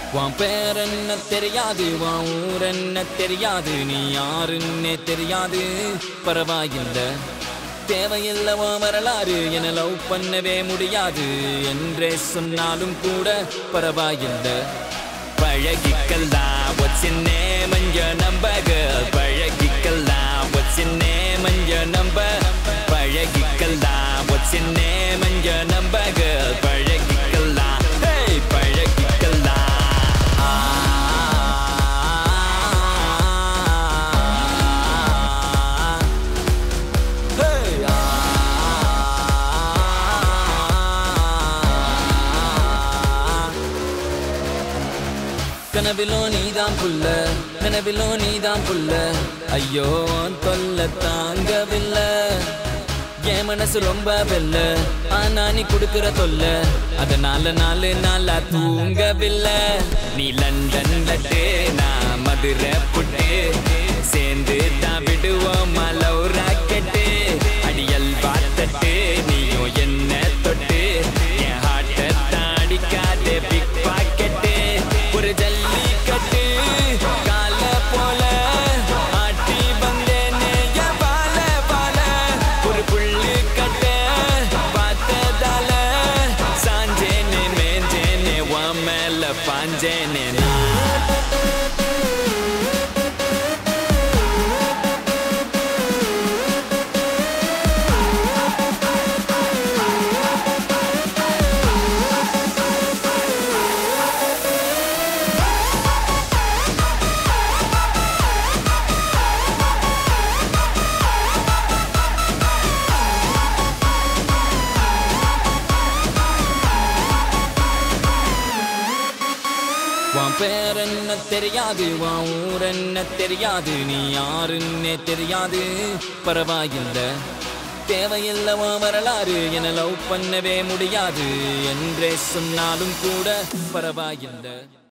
உன் பேர் என்ன தெரியாது, உன் ஊர் என்ன தெரியாது, நீ யாருன்னே தெரியாது, பரவாயில்ல. தேவையில்லை உன் வரலாறு, என லவ் பண்ணவே முடியாது என்றே சொன்னாலும் கூட பரவாயில்லை. பழகிக்கலாம், what's your name and your number girl? பழகிக்கலாம், what's your name and your number? பழகிக்கலாம், what's your name and your number girl? பழகிக்கலாம், hey பழகிக்கலாம். கனவிலோ நீதான் புள்ள, கனவிலோ நீதான் புள்ள, ஐயோ தொல்ல தாங்கவில்லை. என் மனசு ரொம்ப வெல்ல, ஆனா நீ கொடுக்கிற தொல்ல, அதனால நாலு நாளா தூங்கவில்லை. நீ லண்டன் லட்டு, நான் மதுரை புட்டு, சேர்ந்து தான் விடுவோம் லவ் ராக்கெட்டு. அடியல் பார்த்தட்டு நீயும் என்ன தொட்டு, என் ஹார்ட்டை தாடிக்காதே பிக் பாக்கெட்டு. ஒரு ஜல்லிக்கட்டு கால போல ஆட்டி வந்தேனே என் பால பால. ஒரு புள்ளு கட்ட பார்த்ததால சாஞ்சேனே மேஞ்சேனே உன் மேல பாஞ்சேனே. உன் பேர் என்ன தெரியாது, உன் ஊர் என்ன தெரியாது, நீ யாருன்னே தெரியாது, பரவாயில்லை. தேவையில்லை உன் வரலாறு, என லவ் பண்ணவே முடியாது என்றே சொன்னாலும் கூட பரவாயில்லை.